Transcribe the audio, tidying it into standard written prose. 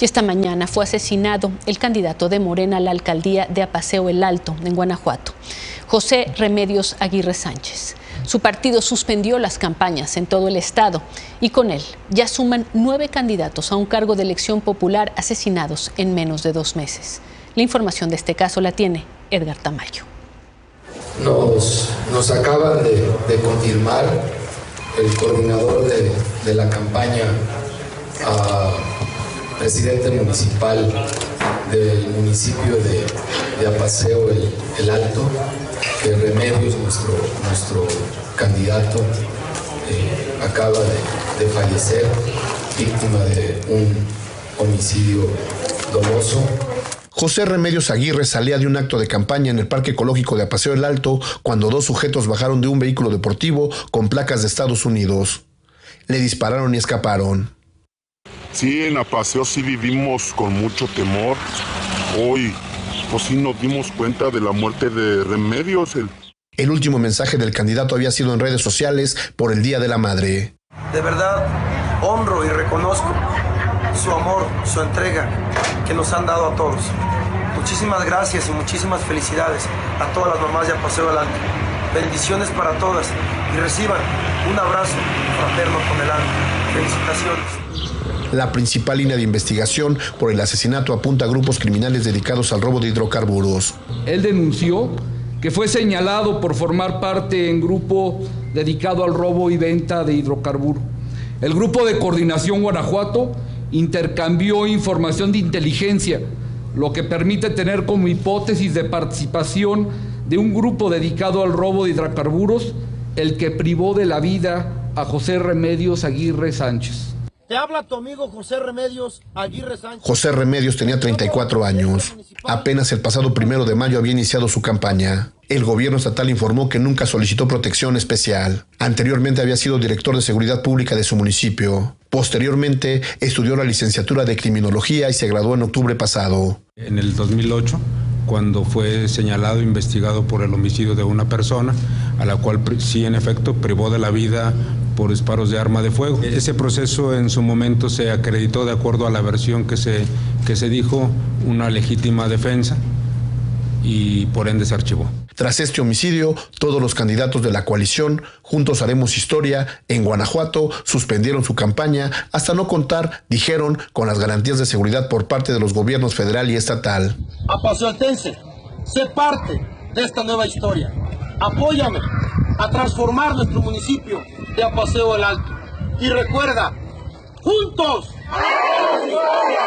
Y esta mañana fue asesinado el candidato de Morena a la alcaldía de Apaseo el Alto, en Guanajuato, José Remedios Aguirre Sánchez. Su partido suspendió las campañas en todo el estado y con él ya suman 9 candidatos a un cargo de elección popular asesinados en menos de 2 meses. La información de este caso la tiene Edgar Tamayo. Nos acaban de confirmar el coordinador de la campaña a presidente municipal del municipio de Apaseo el Alto, que Remedios, nuestro candidato, acaba de fallecer, víctima de un homicidio doloso. José Remedios Aguirre salía de un acto de campaña en el Parque Ecológico de Apaseo el Alto cuando 2 sujetos bajaron de un vehículo deportivo con placas de Estados Unidos. Le dispararon y escaparon. Sí, en Apaseo sí vivimos con mucho temor. Hoy, pues sí nos dimos cuenta de la muerte de Remedios. El último mensaje del candidato había sido en redes sociales por el Día de la Madre. De verdad, honro y reconozco su amor, su entrega que nos han dado a todos. Muchísimas gracias y muchísimas felicidades a todas las mamás de Apaseo el Alto. Bendiciones para todas y reciban un abrazo fraterno con el alma. Felicitaciones. La principal línea de investigación por el asesinato apunta a grupos criminales dedicados al robo de hidrocarburos. Él denunció que fue señalado por formar parte en grupo dedicado al robo y venta de hidrocarburos. El grupo de coordinación Guanajuato intercambió información de inteligencia, lo que permite tener como hipótesis de participación de un grupo dedicado al robo de hidrocarburos, el que privó de la vida a José Remedios Aguirre Sánchez. Te habla tu amigo José Remedios Aguirre Sánchez. José Remedios tenía 34 años. Apenas el pasado 1 de mayo había iniciado su campaña. El gobierno estatal informó que nunca solicitó protección especial. Anteriormente había sido director de seguridad pública de su municipio. Posteriormente estudió la licenciatura de criminología y se graduó en octubre pasado. En el 2008, cuando fue señalado e investigado por el homicidio de una persona, a la cual sí en efecto privó de la vida por disparos de arma de fuego. Ese proceso en su momento se acreditó, de acuerdo a la versión que se dijo, una legítima defensa y por ende se archivó. Tras este homicidio, todos los candidatos de la coalición Juntos Haremos Historia en Guanajuato suspendieron su campaña hasta no contar, dijeron, con las garantías de seguridad por parte de los gobiernos federal y estatal. Apaseoaltense, sé parte de esta nueva historia. Apóyame a transformar nuestro municipio de Apaseo el Alto. Y recuerda, ¡juntos! ¡Haremos historia!